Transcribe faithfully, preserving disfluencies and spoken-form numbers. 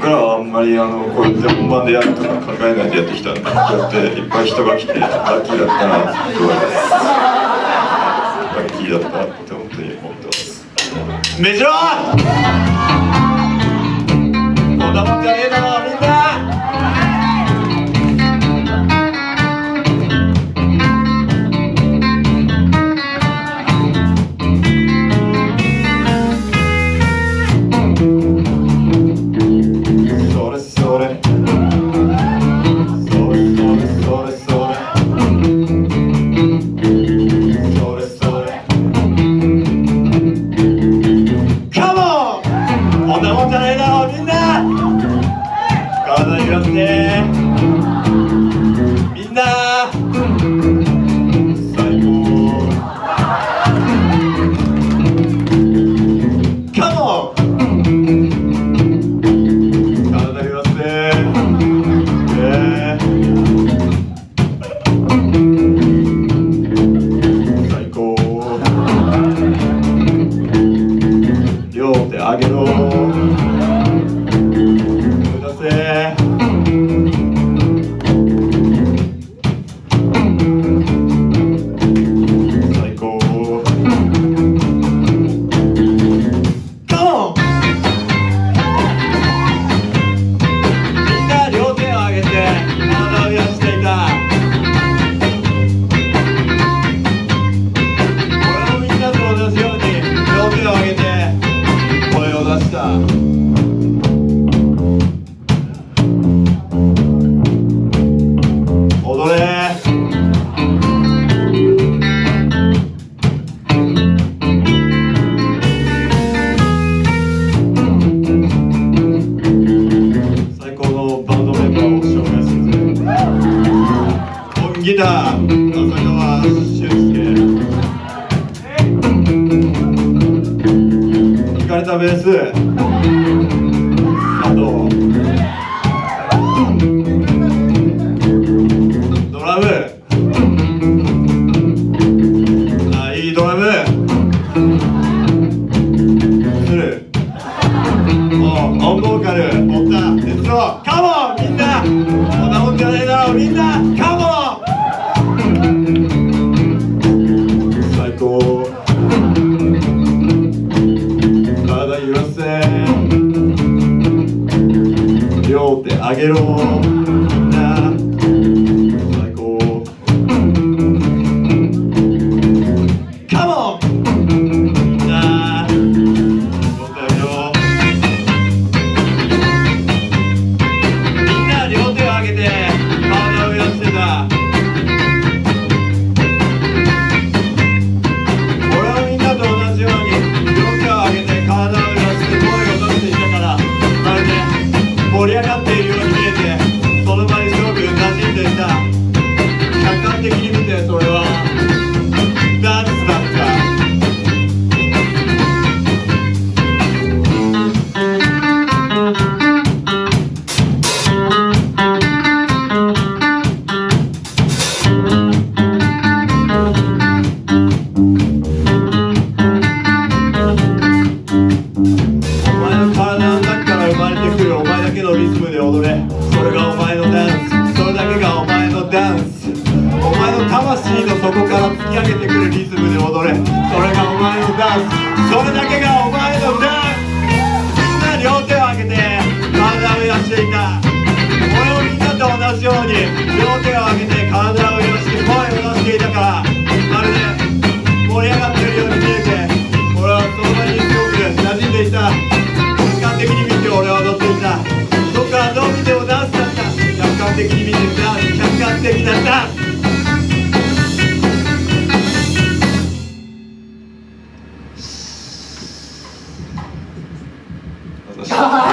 僕らはあんまりあのこうやって本番でやるとか考えないでやってきたんで、こうやっていっぱい人が来てラッキーだったなと思います。ラッキーだったって本当に思ってます。メジャーこんなもんじゃねえだろみんな。体揺らしてみんな最高カモン体揺らして最高両手上げろギター浅川俊介、弾かれたベース佐藤、ドラムあいいドラムするオンボーカルおったレッツゴーカモンみんなこんなもんじゃねえだろみんなカモン最高体揺らせ両手上げろみんな最高カモンみんな両手上げろみんな両手を上げて体を揺らしてた盛り上がっているように見えてその場にすごく馴染んでいた客観的に見てそれはダンスだったお前の体の中から生まれてくるお前だけのリズムで踊れそれがお前のダンスそれだけがお前のダンスお前の魂の底から突き上げてくるリズムで踊れそれがお前のダンスそれだけがお前のダンスみんな両手を上げて体を揺らしていた俺もみんなと同じように両手を上げて体を揺らして声を出していたからまるで盛り上がっているように見えて俺はその場にすごく馴染んでいた客観的に見て俺は踊っていたどっからどう見てもダンスだった客観的に見てダンス客観的なダンス私